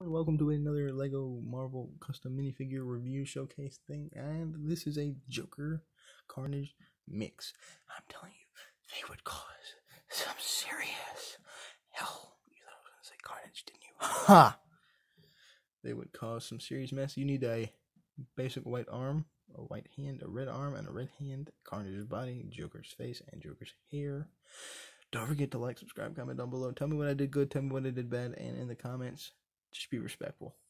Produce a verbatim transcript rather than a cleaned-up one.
Welcome to another LEGO Marvel custom minifigure review showcase thing, and this is a Joker Carnage mix. I'm telling you, they would cause some serious hell. You thought I was gonna say Carnage, didn't you? Ha! They would cause some serious mess. You need a basic white arm, a white hand, a red arm, and a red hand. Carnage's body, Joker's face, and Joker's hair. Don't forget to like, subscribe, comment down below. Tell me what I did good, tell me what I did bad, and in the comments, just be respectful.